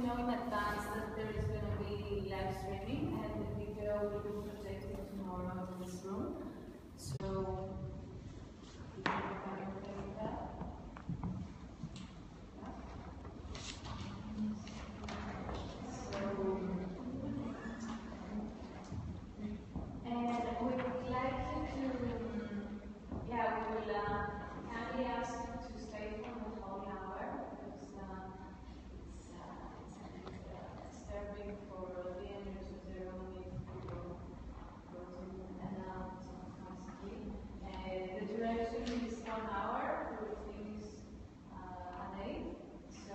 know in advance that there is going to be live streaming, and the video will be projected tomorrow in this room. So, if you can okay with that. And we would like you to, we will kindly ask you to stay for the whole hour, because it's a bit disturbing for the owners of the room if people go in and out constantly. The duration is 1 hour, we will finish at 8. So,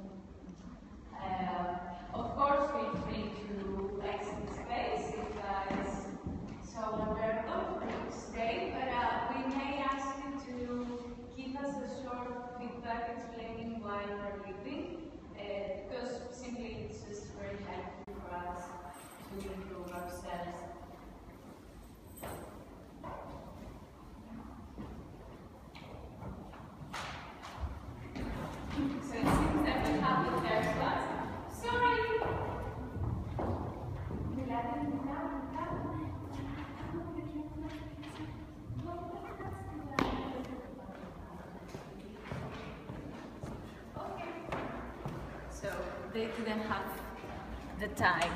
of course, feel free to exit the space if it's so unbearable to stay, but we may ask you to give us a short feedback explaining why you're leaving, because simply it's just very helpful for us to improve ourselves. So it seems that we have the first one. Sorry! So they didn't have the time.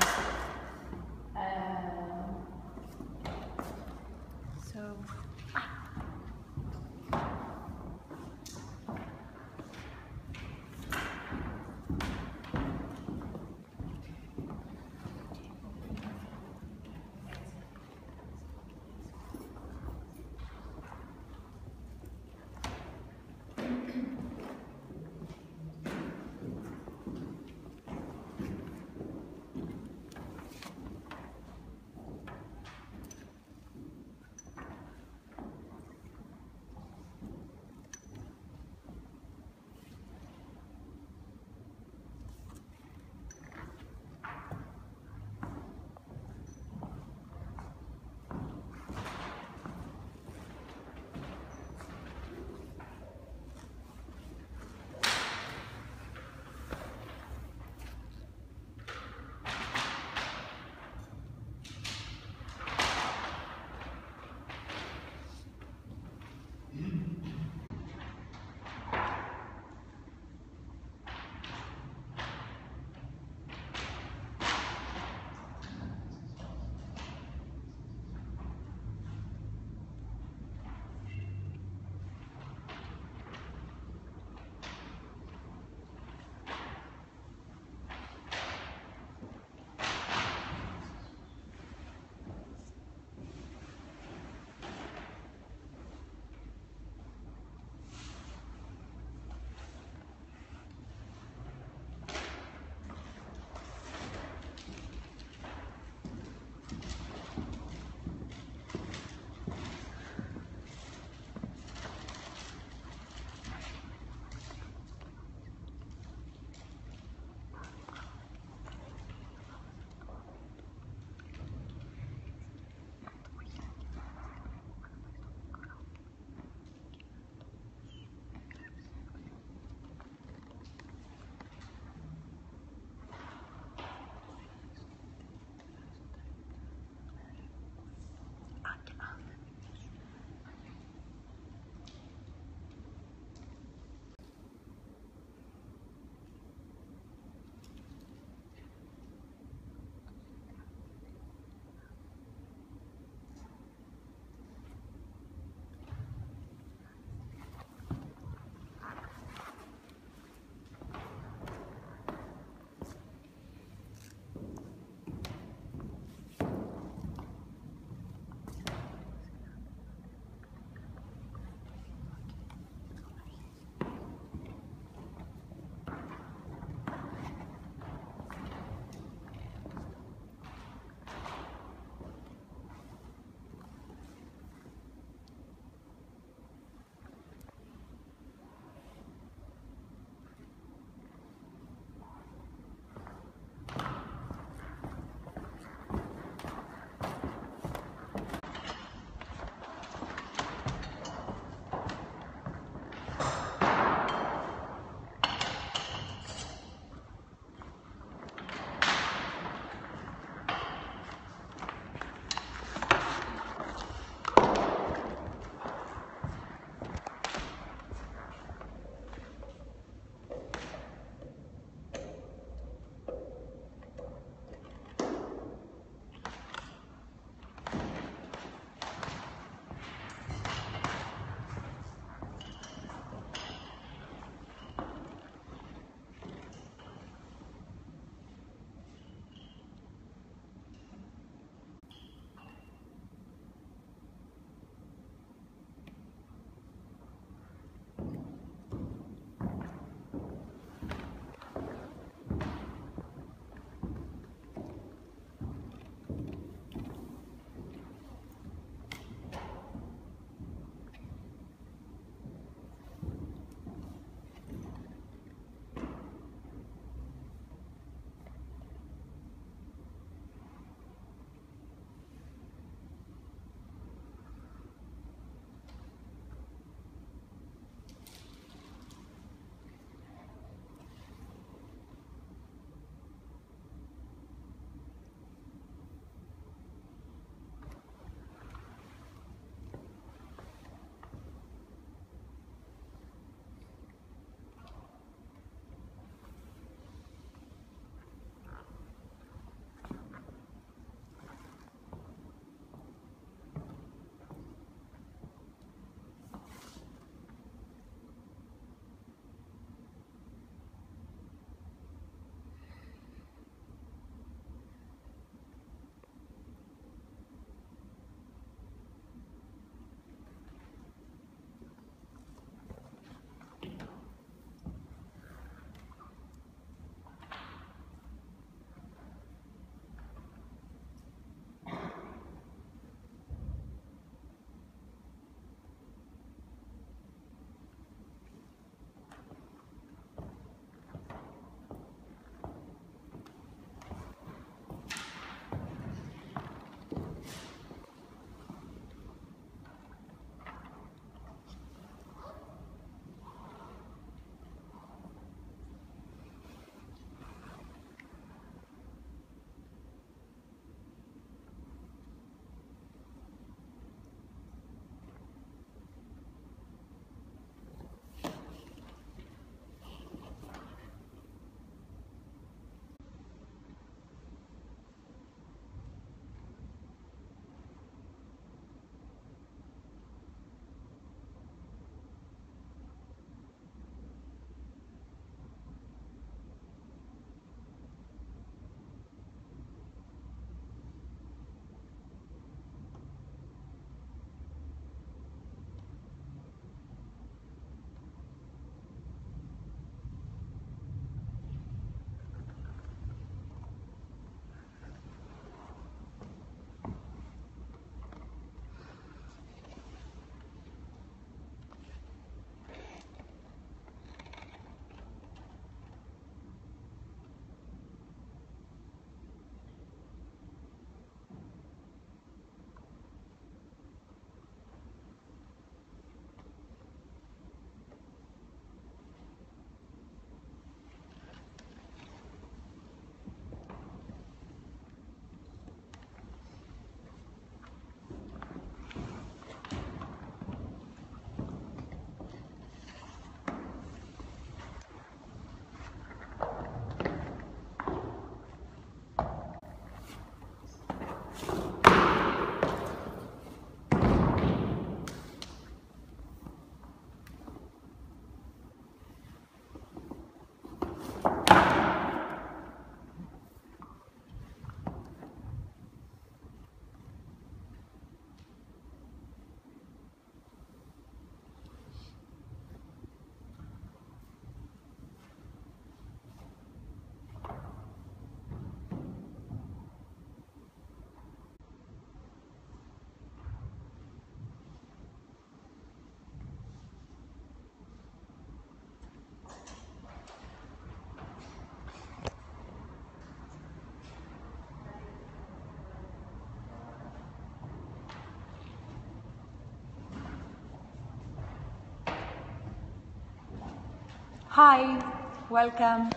Hi, welcome.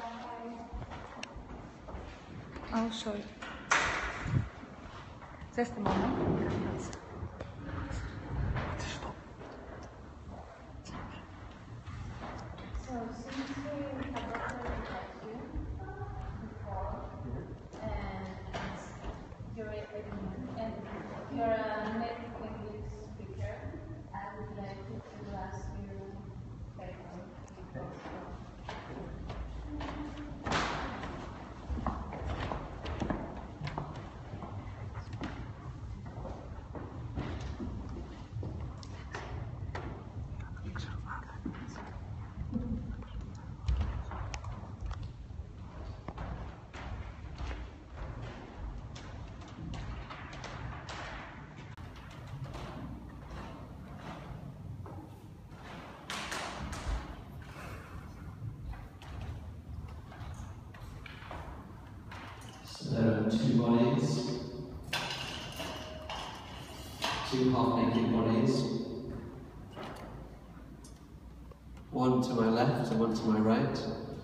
Oh, sorry. Just a moment. So since we have already met you before, and you're a native English speaker, I would like to ask you a question. So there are two bodies, two half-naked bodies, one to my left and one to my right.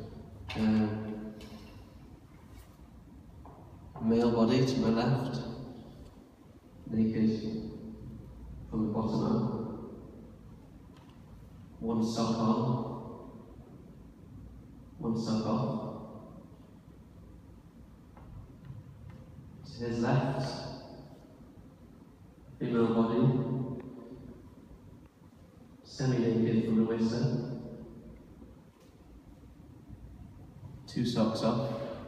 Male body to my left, naked from the bottom up, one sock on, one sock off. To his left, female body, semi-naked from the waist up, two socks off.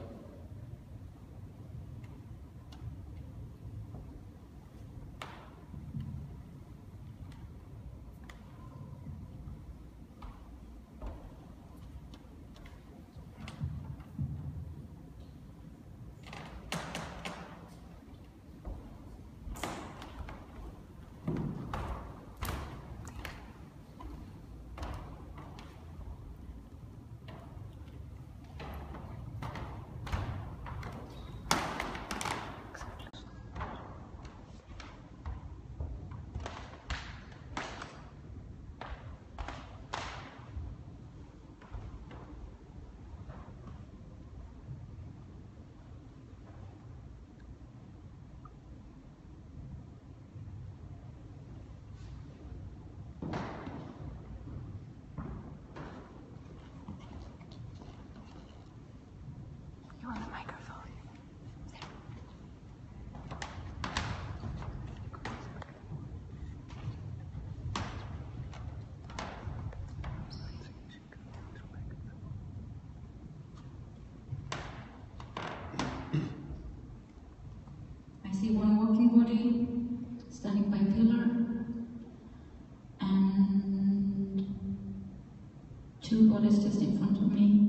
You want the microphone? I see one walking body standing by a pillar and two bodies just in front of me.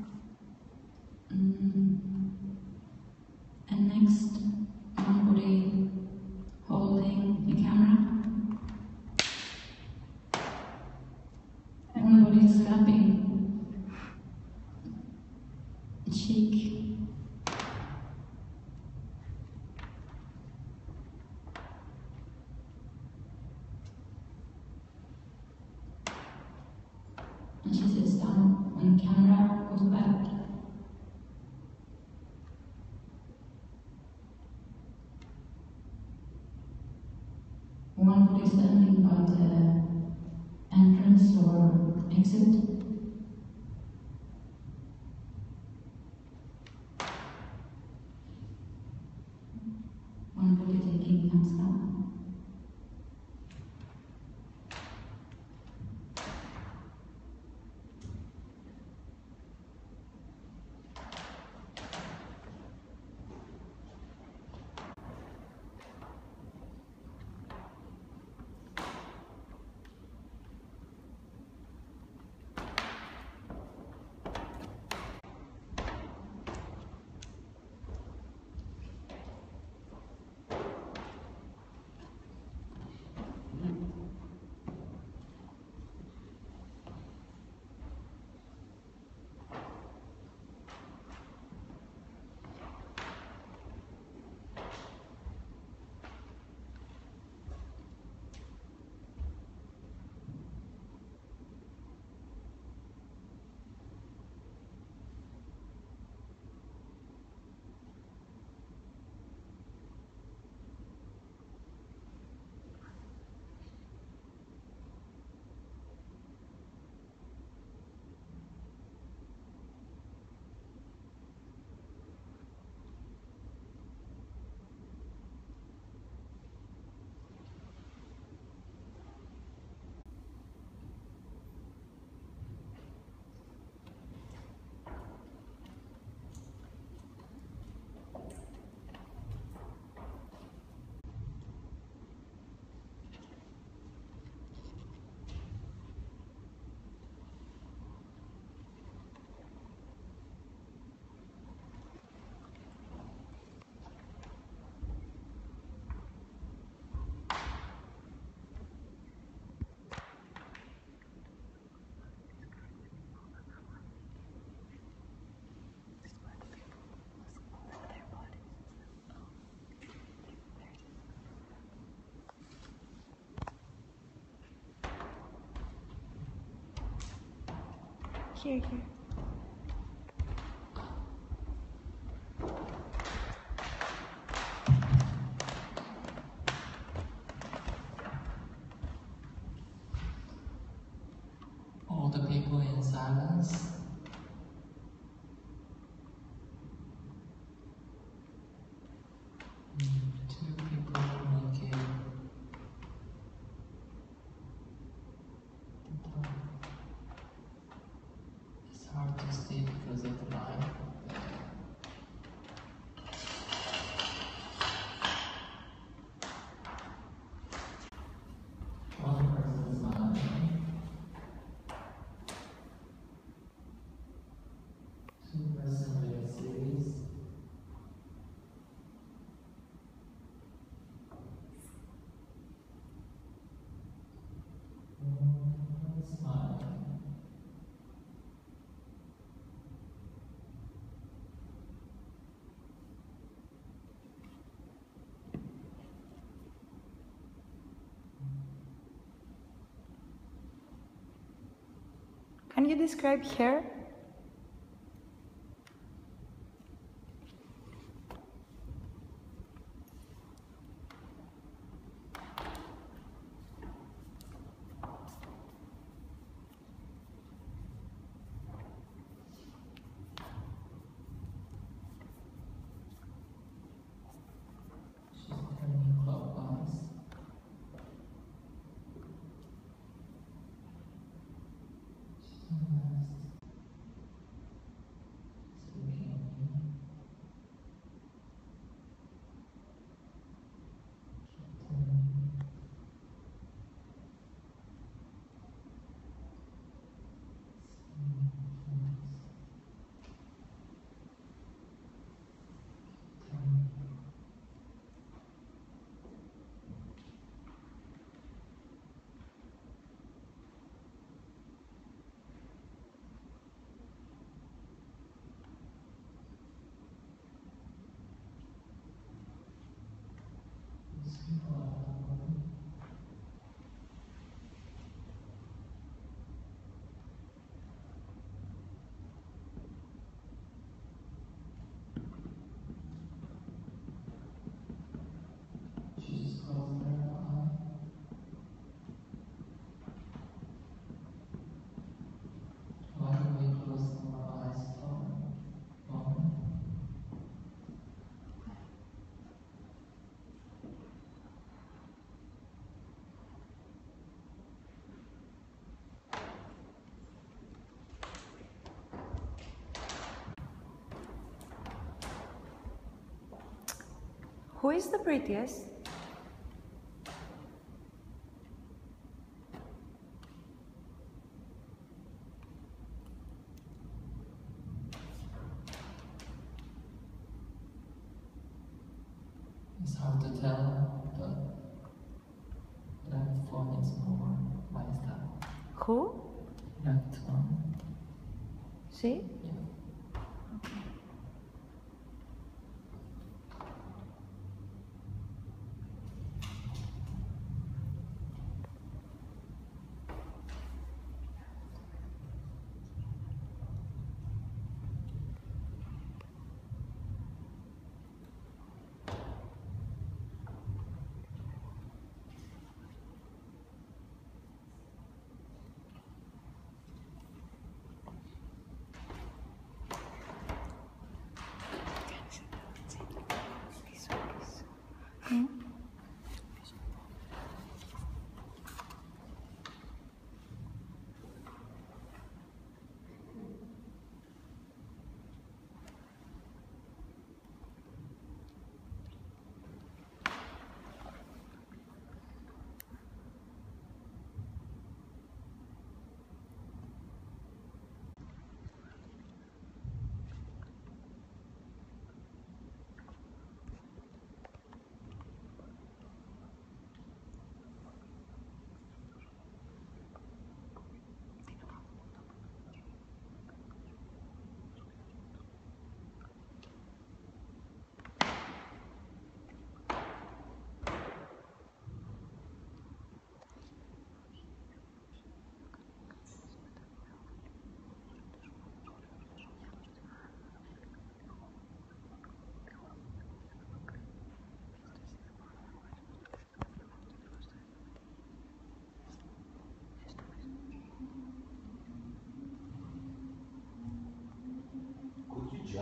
And next, one body holding the camera. And one body slapping the cheek. And she sits down when the camera goes back. One body standing by the entrance or exit. One body taking hands down. Here, here. All the people in silence. Two people making it's hard to see because of the light. One person smiling. Two person very serious. Smiling. Can you describe her? She's turning clockwise. She's almost looking at me. Keep turning. Turning. She just closed her eye. Why do we close our eyes for a moment? Who is the prettiest? It's hard to tell, but left one is more my style. Who? Left one. She? Yeah. Hmm?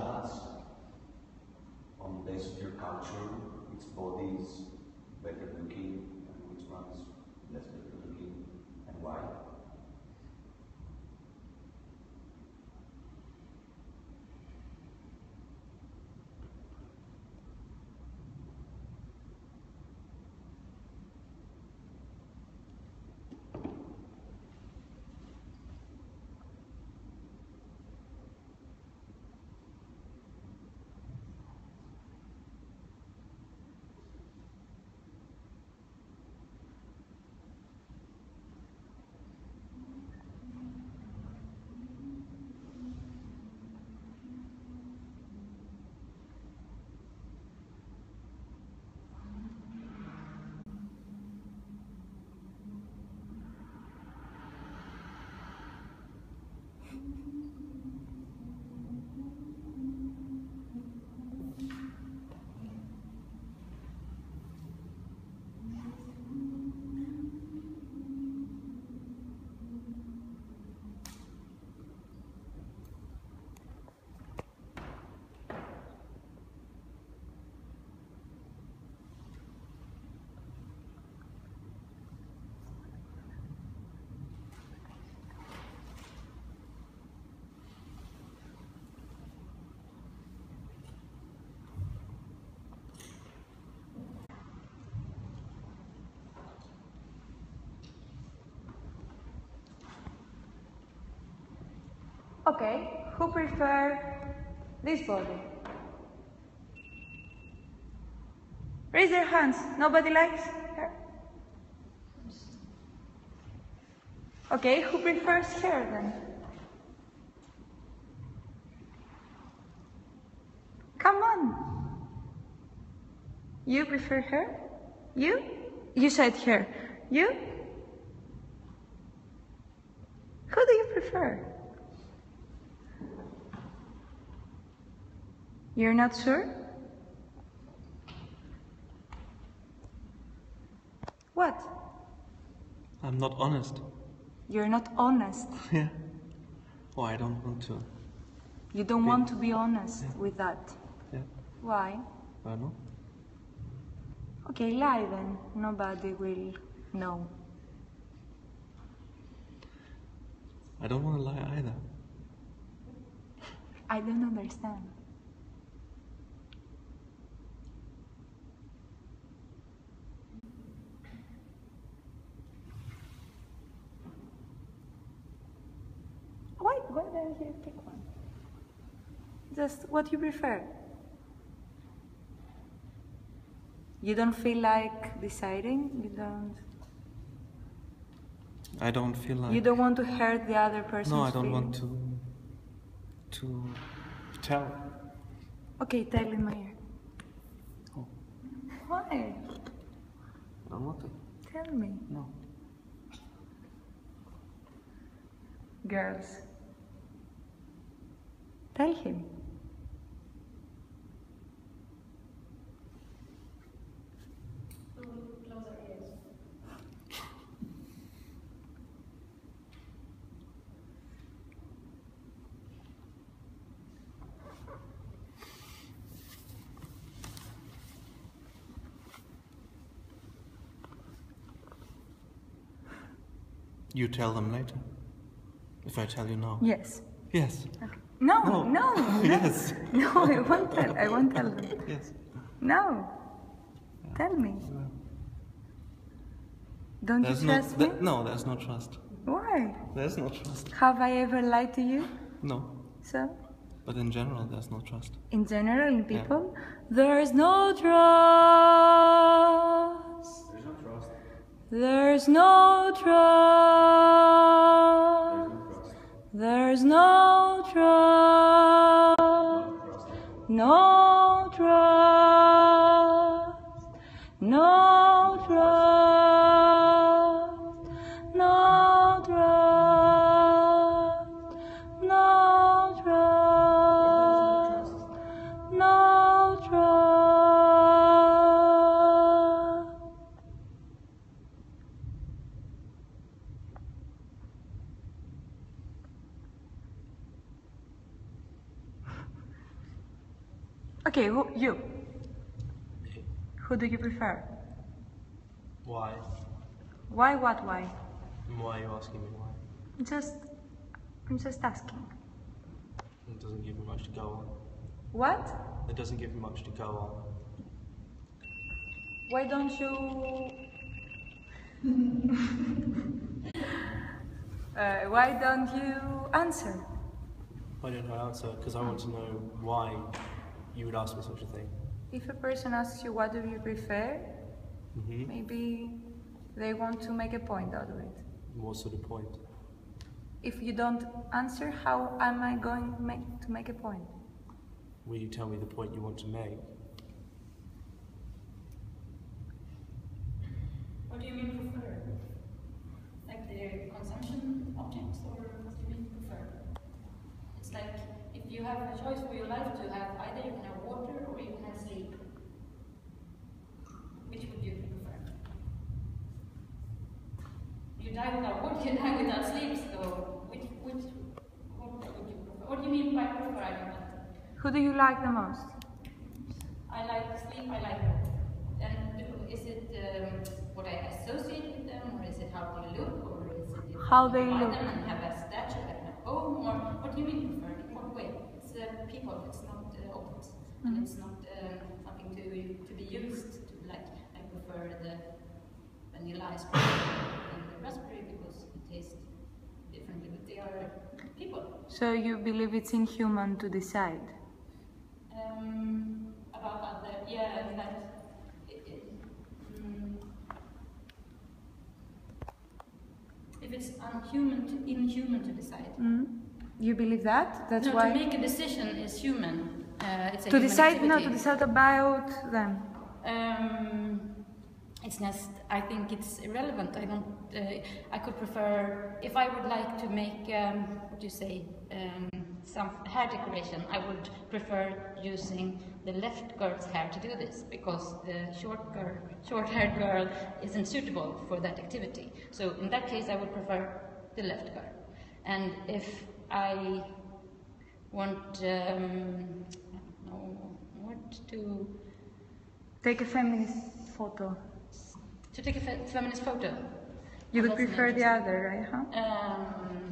judge on the basis of your culture, which body is better looking and which one is less better looking, and why? Okay, who prefer this body? Raise your hands. Nobody likes her? Okay, who prefers her then? Come on. You prefer her? You? You said her. You? Who do you prefer? You're not sure? What? I'm not honest. You're not honest. Yeah. Oh, I don't want to. You don't want to be honest with that. Yeah. Why? I don't know. Okay, lie then. Nobody will know. I don't want to lie either. I don't understand. Why don't you pick one? Just what you prefer. You don't feel like deciding? I don't feel like... You don't want to hurt the other person's No, I don't feelings. want to tell. Okay, tell in my ear. Oh. Why? I don't want to. Tell me. No. Girls. Tell him. Close our ears. You tell them later. If I tell you now. Yes. Yes. Okay. No. Yes. No, I won't tell them. Yes. No. Yeah. Tell me. Well, Don't you trust me? No, there's no trust. Why? There's no trust. Have I ever lied to you? No. So? But in general, there's no trust. In general, in Yeah. people, there's no trust. There's no trust. There's no trust. There's no trust. No trust. No trust. No trust. No trust. No trust. Okay, you. Who do you prefer? Why? Why, what, why? And why are you asking me why? I'm just asking. It doesn't give me much to go on. What? It doesn't give me much to go on. Why don't you... why don't you answer? Why don't I answer? Because I want to know why you would ask me such a thing. If a person asks you what do you prefer, maybe they want to make a point out of it. What sort of point? If you don't answer, how am I going to make a point? Will you tell me the point you want to make? What do you mean prefer? Like the consumption objects, or what do you mean prefer? It's like if you have a choice for your life to have either you can have water or you can have sleep. Which would you prefer? You die without water, you die without sleep, so what would you prefer? What do you mean by prefer? I don't know. Who do you like the most? I like sleep, I like water. And is it what I associate with them, or is it how they look, or is it if How I they buy look. them and have a statue at my home, or what do you mean prefer? In what way? It's people, it's not objects, and it's not something to be used to, like I prefer the vanilla ice cream and the raspberry because it tastes differently, but they are people. So you believe it's inhuman to decide? About other, yeah, that if it's inhuman to decide. You believe that? That's No, why. to make a decision is human. It's a To human decide, activity. no, to decide about them. It's just, I think it's irrelevant. I don't. I could prefer if I would like to make what do you say, some hair decoration. I would prefer using the left girl's hair to do this because the short-haired girl isn't suitable for that activity. So in that case, I would prefer the left girl. And if I want, I don't know what to. Take a feminist photo. To take a feminist photo. You would That's prefer the interesting. other, right? Huh?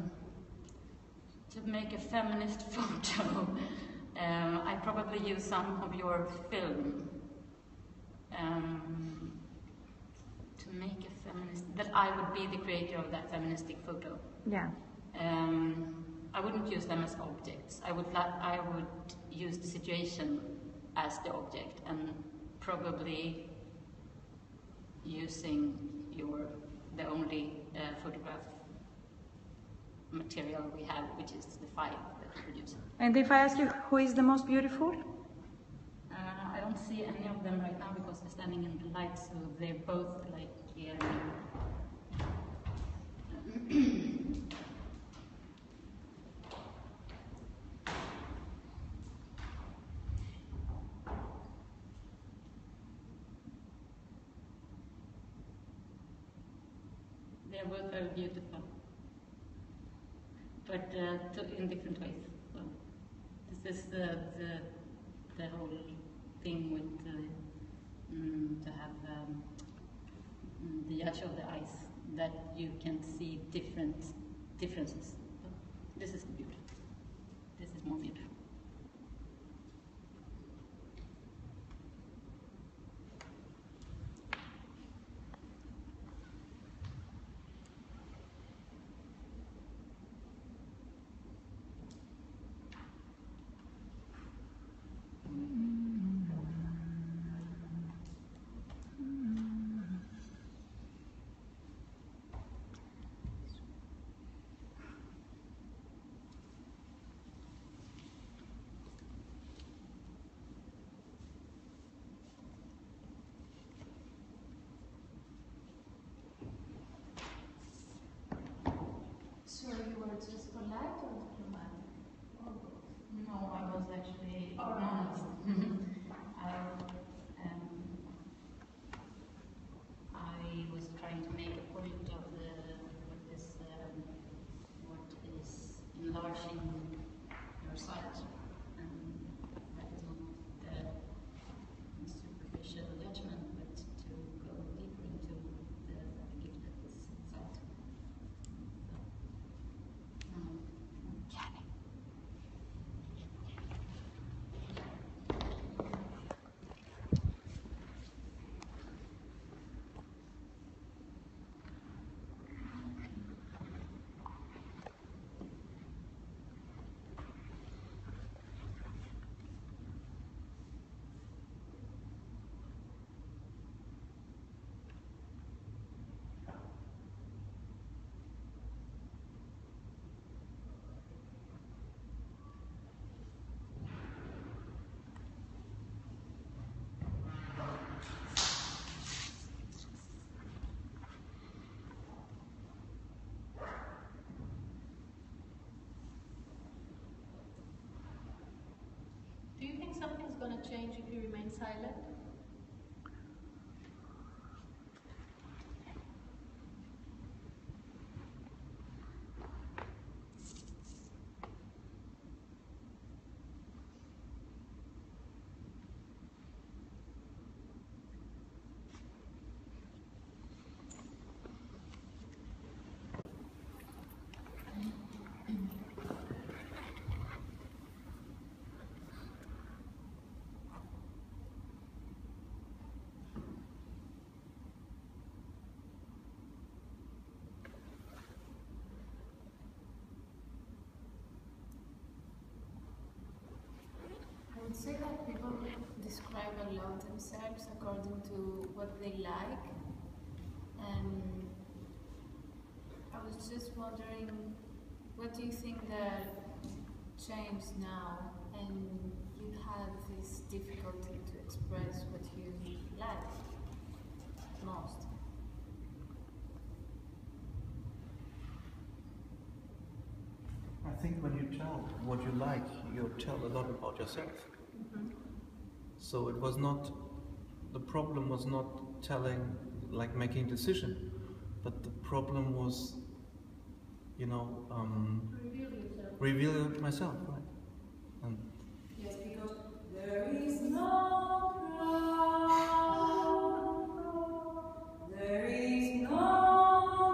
To make a feminist photo, I probably use some of your film. To make a feminist, that I would be the creator of that feministic photo. Yeah. I wouldn't use them as objects. I would use the situation as the object, and probably using the only photograph material we have, which is the file that we produce. And if I ask you who is the most beautiful? I don't see any of them right now because they're standing in the light, so they're both like. They're both very beautiful, but in different ways. So this is the whole thing with to have the edge of the eyes, that you can see differences. So this is beautiful. This is more beautiful. So you were just polite or diplomatic? Or both? No, I was actually Or honest. I was trying to make a point of this what is enlarging your sight, and that is not something's gonna change if you remain silent? I would say that people describe a lot themselves according to what they like, and I was just wondering, what do you think that changed now, and you have this difficulty to express what you like most? I think when you tell what you like, you tell a lot about yourself. So it was not, the problem was not telling, like making a decision, but the problem was, you know, reveal myself, right? And yes, because there is no trust, there is no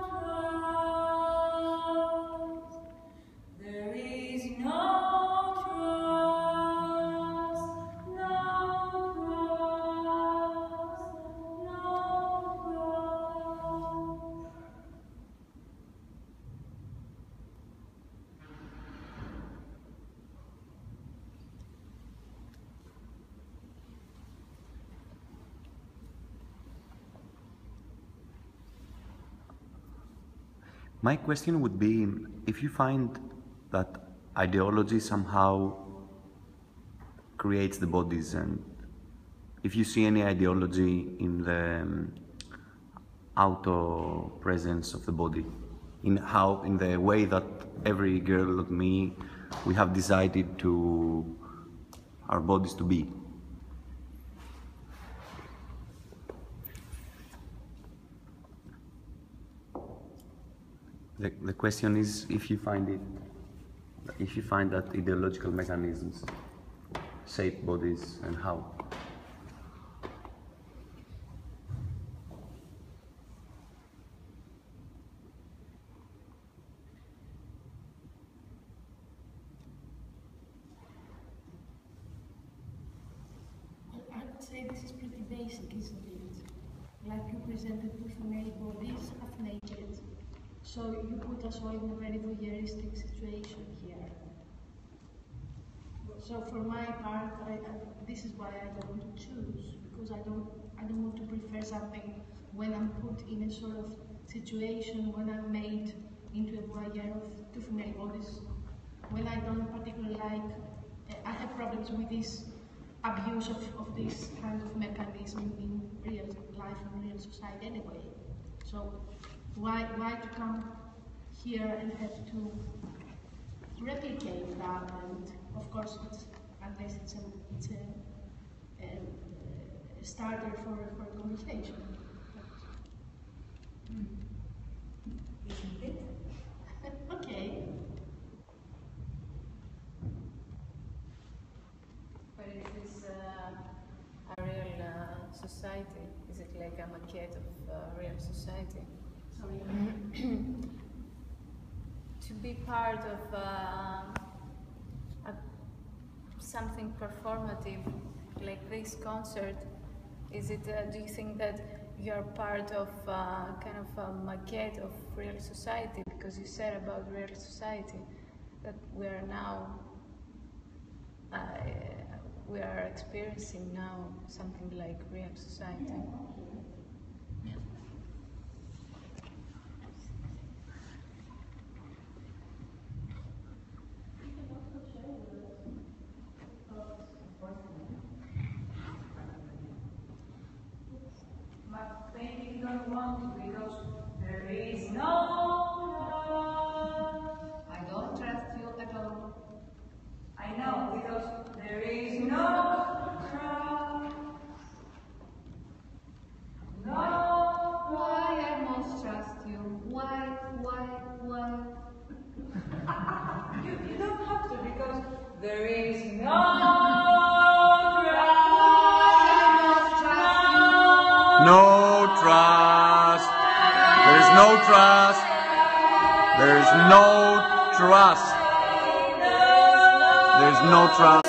trust, there is no trust, no trust. My question would be, if you find that ideology somehow creates the bodies, and if you see any ideology in the auto-presence of the body, in the way that every girl like me, we have decided to our bodies to be. The question is if you find that ideological mechanisms shape bodies, and how. I would say this is pretty basic, isn't it? Like you presented two female bodies half naked. So you put us all in a very voyeuristic situation here. So for my part, this is why I don't want to choose, because I don't want to prefer something when I'm put in a sort of situation when I'm made into a voyeur of two female bodies. When I don't particularly like, I have problems with this abuse of this kind of mechanism in real life and real society anyway. So why to come here and have to replicate that? And of course, unless it's a starter for a conversation. Isn't it? Okay. But is this a real society? Is it like a maquette of real society? Sorry. To be part of something performative like this concert, is it? Do you think that you are part of kind of a maquette of real society? Because you said about real society that we are now, we are experiencing now something like real society. Yeah. But maybe you don't want to, because there is no trust. I don't trust you at all. I know, because there is no no trust. There is no trust. There is no trust. There is no trust.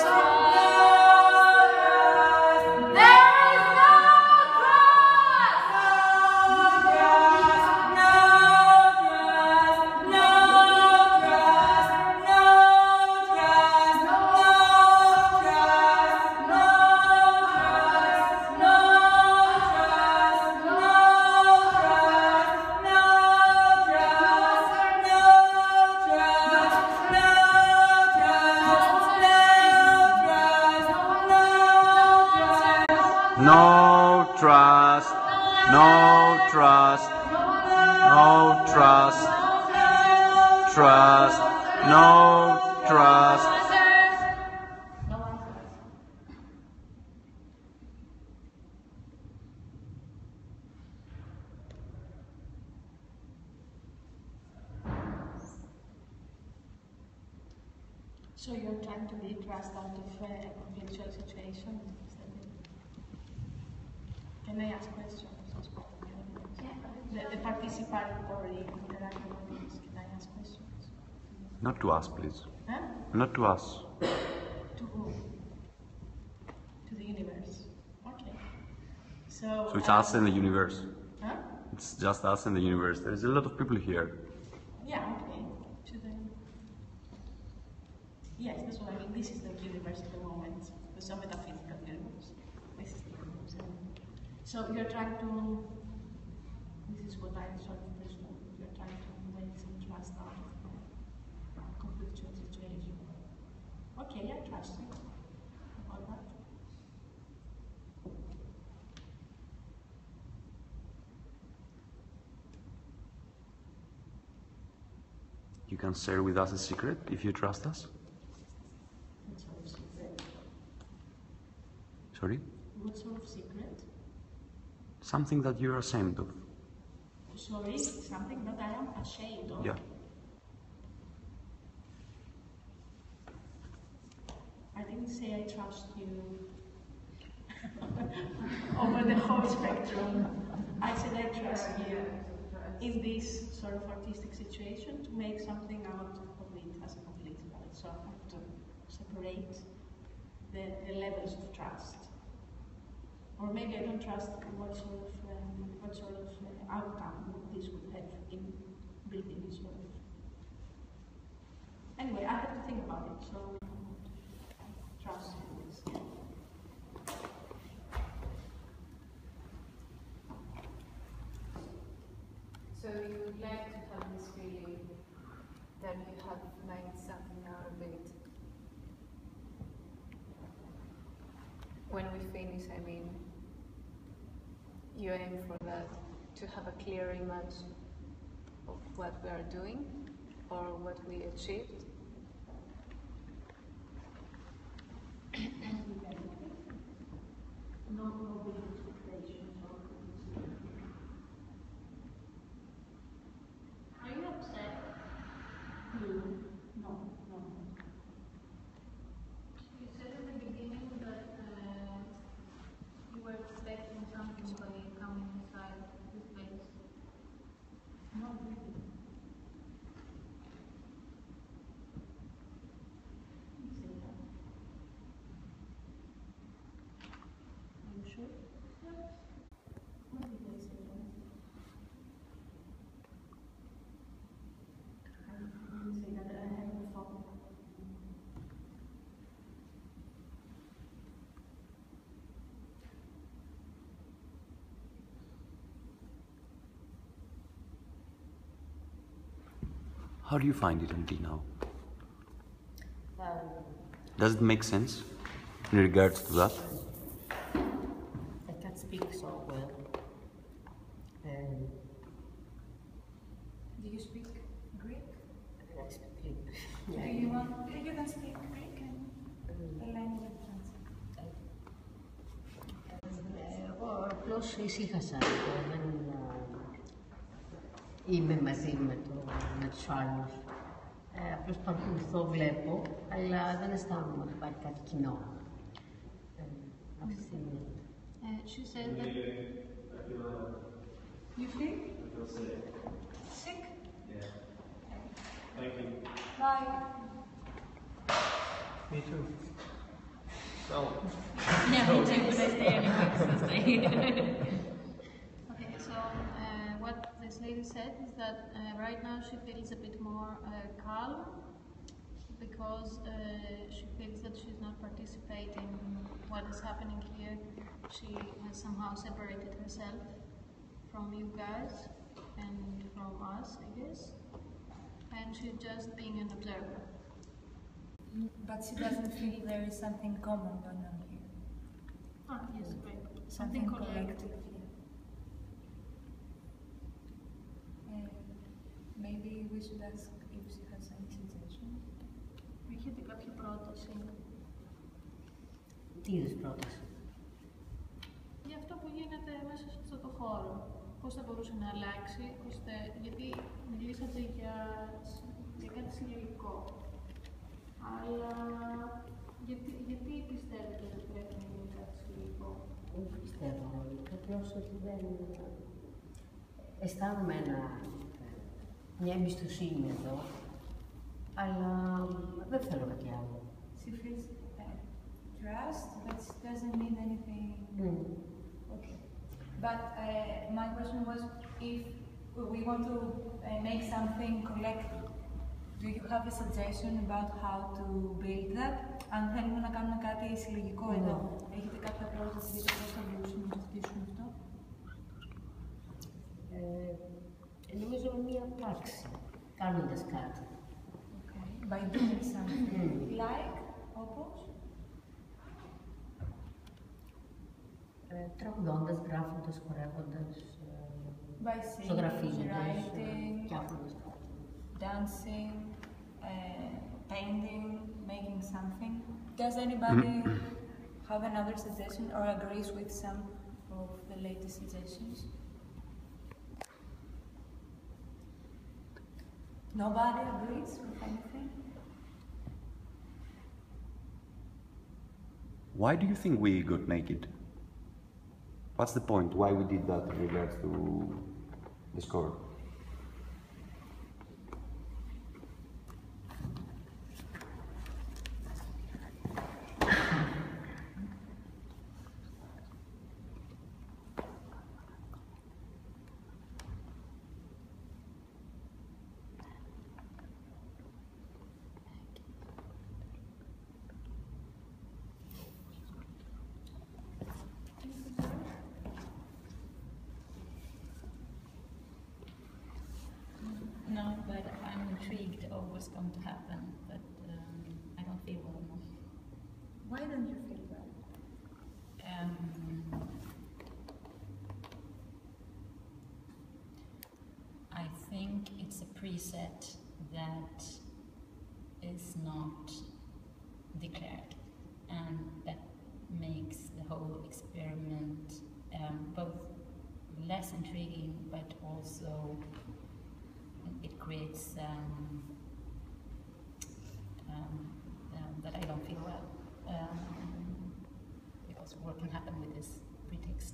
No trust, no trust, no trust, trust, no trust. So you're trying to be trust out of a conflictual situation? Is that it? Can I ask questions? The participatory interactive audience, can I ask questions? Not to us, please. Huh? Not to us. To who? To the universe. Okay. So So it's us and the universe. Huh? It's just us and the universe. There's a lot of people here. Yeah, okay. To the... Yes, that's what I mean. This is the universe at the moment. There's a metaphysical universe. This is the universe. So you're trying to... This is what I sort of presume. You're trying to make some trust out of the conflictual situation. Okay, I trust you about that. You can share with us a secret if you trust us. What sort of secret? Sorry? What sort of secret? Something that you're ashamed of. Sorry, something that I am ashamed of. Yeah. I didn't say I trust you over the whole spectrum. I said I trust you in this sort of artistic situation to make something out of it as a complete right. So I have to separate the levels of trust. Or maybe I don't trust what sort of outcome this would have in building this sort of. Anyway, I have to think about it. So trust is. So you would like to have this feeling that you have made something out of it. When we finish, I mean, you aim for that, to have a clear image of what we are doing or what we achieved. No big expectations or Are you upset? no. You said at the beginning that you were expecting something by coming inside this place. Not really. Say that. Are you sure? Yes. When did I say that? I didn't say that. I haven't thought. How do you find it until now? Does it make sense in regards to that? I can't speak so well. Do you speak Greek? I speak Greek. Do you want? You can speak Greek and the language translate. Εγώ απλώς ησύχασα. Δεν είμαι μαζί με τους άλλους. Απλώς παρακολουθώ, βλέπω, αλλά δεν αισθάνομαι ότι υπάρχει κάτι κοινό. Αυτή τη στιγμή. She said that You feel? I feel sick. Sick? Yeah. Thank you. Bye. Me too. So. Yeah, me too, but I stay anyway, so stay. Okay, so what this lady said is that right now she feels a bit more calm because she feels that she's not participating in what is happening here. She has somehow separated herself from you guys and from us, I guess, and she's just being an observer. But she doesn't feel there is something common going on here. Ah, yes, great. Something collective. Maybe we should ask if she has any suggestions. Έχετε κάποια πρόταση Τι είδους πρόταση? για αυτό που γίνεται μέσα σε αυτό το χώρο? Πώς θα μπορούσε να αλλάξει, ώστε, γιατί μιλήσατε για κάτι συλλογικό. Αλλά γιατί πιστεύετε ότι πρέπει να γίνει κάτι συλλογικό? Δεν πιστεύω όλοι. Απλώς ότι δεν... Αισθάνομαι μια εμπιστοσύνη εδώ, αλλά δεν θέλω κάτι άλλο. She feels trust, but she doesn't need anything. Okay. But my question was, if we want to make something collective, do you have a suggestion about how to build that? Αν θέλουμε να κάνουμε κάτι συλλογικό εδώ, έχετε κάποια πρόταση για το πώς θα μπορούσαμε να ζητήσουμε αυτό? Νομίζω μία πράξη, κάνοντας κάτι. Okay. By doing something. Like, όπως? Τραγουδώντας, γράφοντας, χορεύοντας, ζωγραφίζοντας, φτιάχνοντας κάτι. Dancing, painting, making something. Does anybody have another suggestion or agrees with some of the latest suggestions? Nobody agrees with anything? Why do you think we got naked? What's the point? Why we did that in regards to the score? No, but I'm intrigued of what's going to happen, but I don't feel well enough. Why don't you feel well? I think it's a preset that is not declared, and that makes the whole experiment both less intriguing, but also it creates that I don't feel well, because what can happen with this pretext.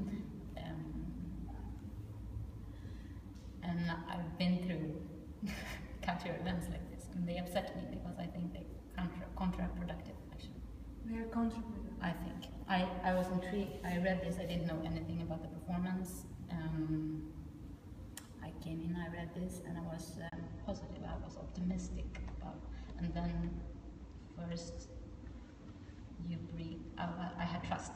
And I've been through counter events like this, and they upset me because I think they're counterproductive, actually. They're counterproductive. I think. I was intrigued. I read this, I didn't know anything about the performance. I came in, I read this, and I was positive, I was optimistic about. And then first you breathe, I had trust.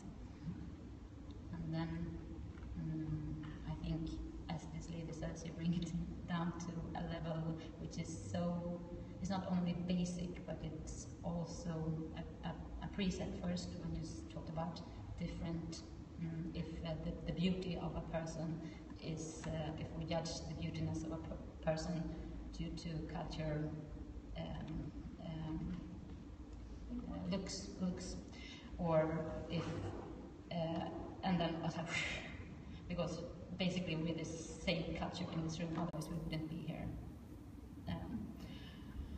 And then I think, as this lady says, you bring it down to a level which is so, it's not only basic, but it's also a preset first, when you talked about different, if the beauty of a person is, if we judge the beautiness of a person due to culture, looks, or if, and then because basically we're the same culture in this room, otherwise we wouldn't be here.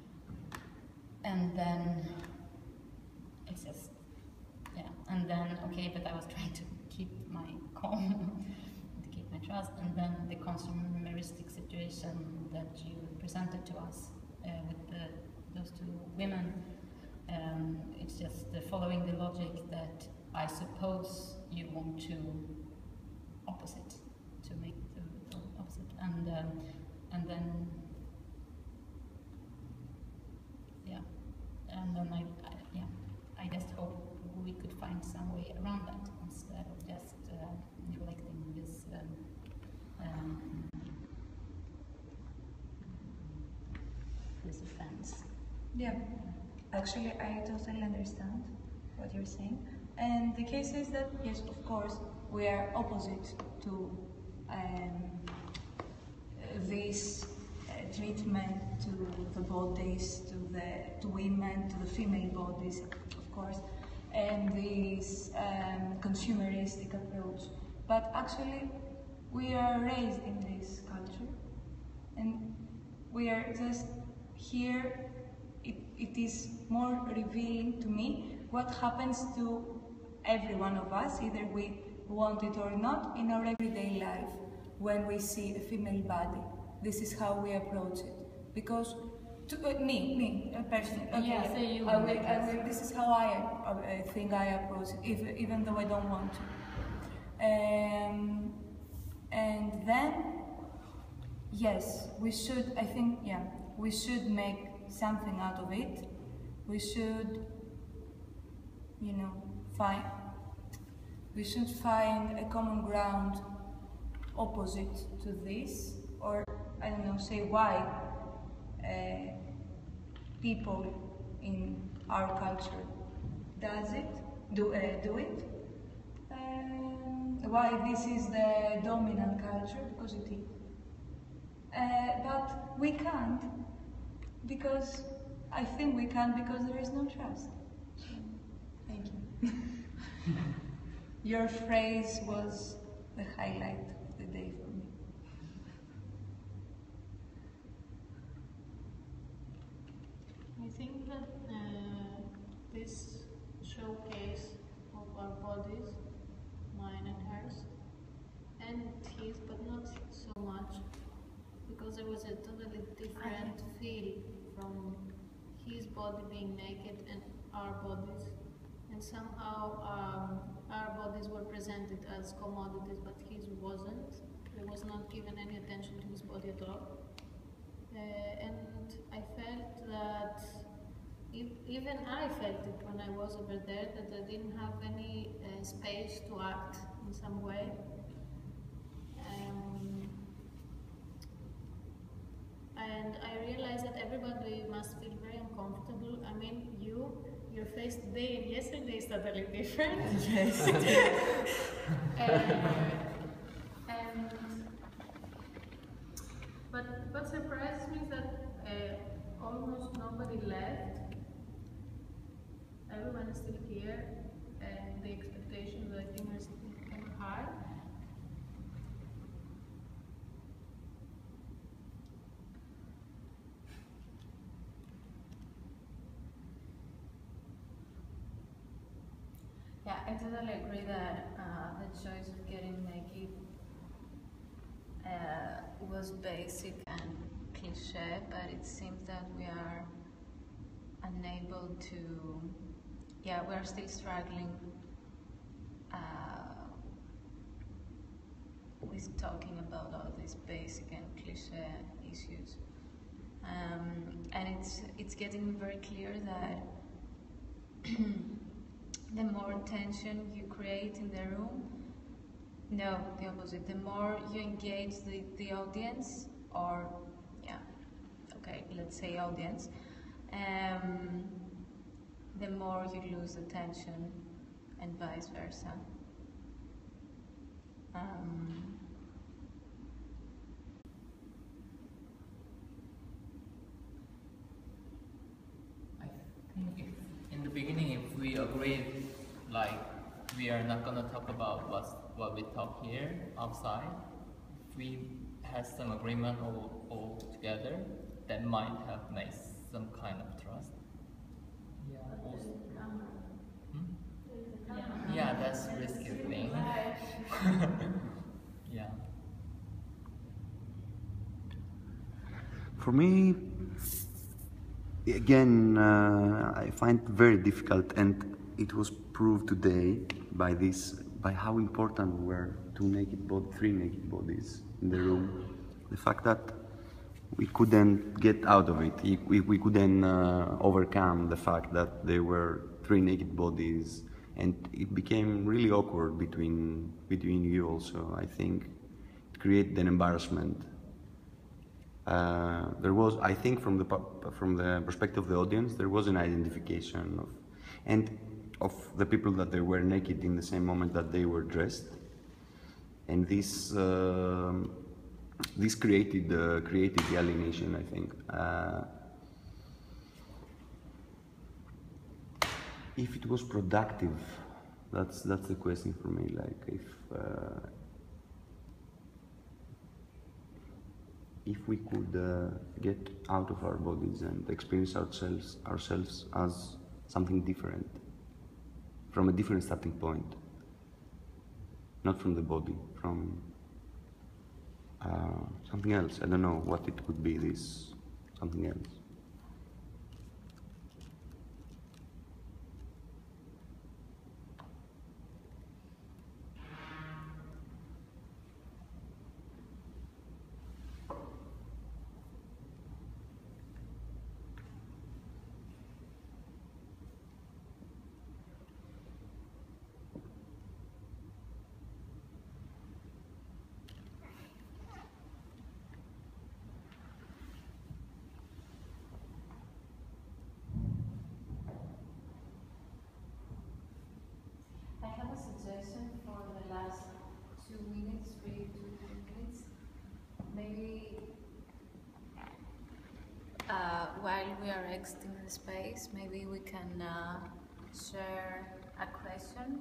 And then it's just, yeah, and then okay, but I was trying to keep my calm, to keep my trust. And then the consumeristic situation that you presented to us with those two women, it's just following the logic that I suppose you want to opposite, to make the opposite, and then yeah, and then I just hope we could find some way around that instead of just neglecting this offense. Yeah, actually, I totally understand what you're saying. And the case is that, yes, of course, we are opposite to this treatment to the bodies, to women, to the female bodies, of course, and this consumeristic approach. But actually, we are raised in this culture, and we are just here. It is more revealing to me what happens to every one of us, either we want it or not, in our everyday life when we see a female body. This is how we approach it. Because me personally, okay, yeah, so you I will, this is how I think I approach it, even though I don't want to. And then, yes, we should, I think, yeah, we should make something out of it. We should, you know, we should find a common ground opposite to this, or I don't know, say why people in our culture do it. Why this is the dominant culture, because it is. But we can't, because I think we can't, because there is no trust. Thank you. Your phrase was the highlight of the day for me. I think that this showcase of our bodies, mine and hers, and his, but not so much, because there was a totally different feel from his body being naked and our bodies. And somehow our bodies were presented as commodities, but his wasn't. There was not given any attention to his body at all. And I felt that, even I felt it when I was over there, that I didn't have any space to act in some way. And I realized that everybody must feel very uncomfortable. I mean, your face today and yesterday is totally different. Yes. But what surprises me is that almost nobody left. Everyone is still here, and the expectations, I think, are still kind of high. Yeah, I totally agree that the choice of getting naked was basic and cliche, but it seems that we are unable to, we are still struggling with talking about all these basic and cliche issues. And it's getting very clear that the more tension you create in the room, no, the opposite. The more you engage the audience, or let's say audience, the more you lose the tension, and vice versa. I think in the beginning, if we agreed, like, we are not gonna talk about what we talk here outside, if we had some agreement all together, that might have made some kind of trust. Yeah. Yeah, that's Yeah. For me, again, I find it very difficult, and it was proved today by how important were three naked bodies in the room. The fact that we couldn't get out of it. We couldn't overcome the fact that there were three naked bodies, and it became really awkward between you also. I think it created an embarrassment. There was, I think, from the perspective of the audience, there was an identification of the people that they were naked in the same moment that they were dressed, and this created the alienation, I think. If it was productive, that's the question for me. Like if we could get out of our bodies and experience ourselves as something different, from a different starting point, not from the body, from something else. I don't know what it could be, this something else. I have a suggestion for the last 2 minutes, 3 to 2 minutes. Maybe while we are exiting the space, maybe we can share a question.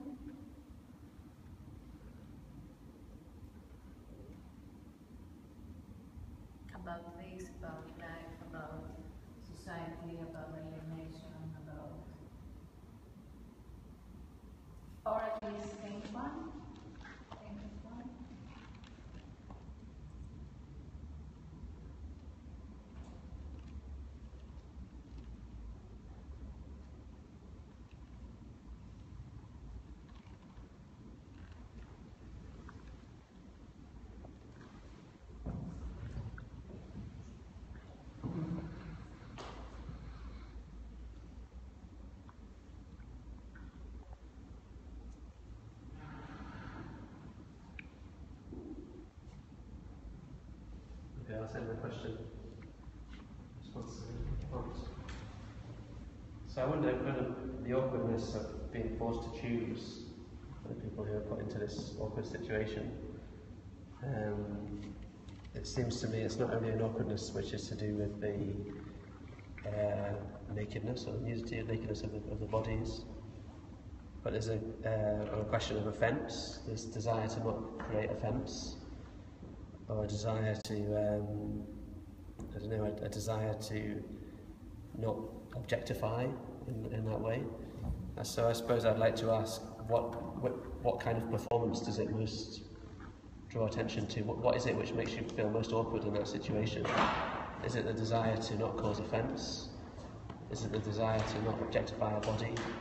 About this, about life, about society, about alienation, about... Or at least think one. Think of one. Okay, I'll send the question. Response. So I wonder kind of the awkwardness of being forced to choose for the people who are put into this awkward situation. It seems to me it's not only an awkwardness which is to do with the nakedness or the nudity and nakedness of the bodies, but there's a question of offence, this desire to not create offence, or a desire to, I don't know, a desire to not objectify in that way. So I suppose I'd like to ask, what kind of performance does it most draw attention to? What is it which makes you feel most awkward in that situation? Is it the desire to not cause offence? Is it the desire to not objectify a body?